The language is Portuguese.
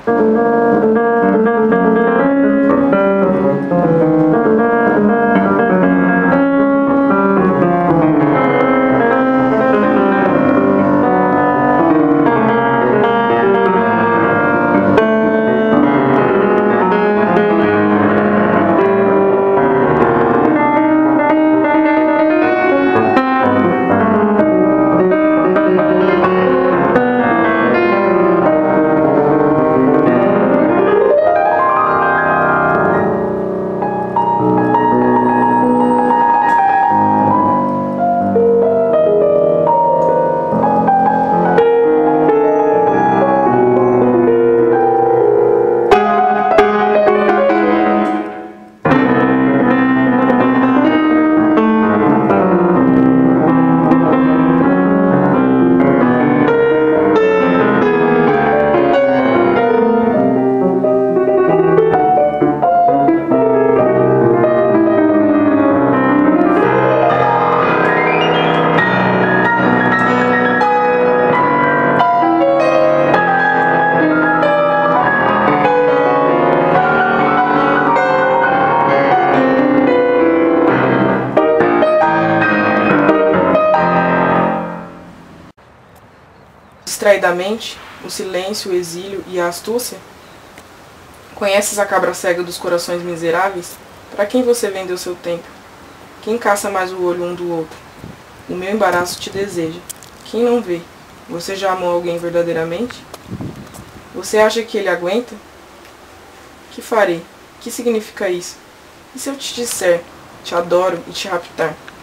Distraidamente, o silêncio, o exílio e a astúcia? Conheces a cabra cega dos corações miseráveis? Para quem você vendeu seu tempo? Quem caça mais o olho um do outro? O meu embaraço te deseja. Quem não vê? Você já amou alguém verdadeiramente? Você acha que ele aguenta? Que farei? Que significa isso? E se eu te disser, te adoro e te raptar?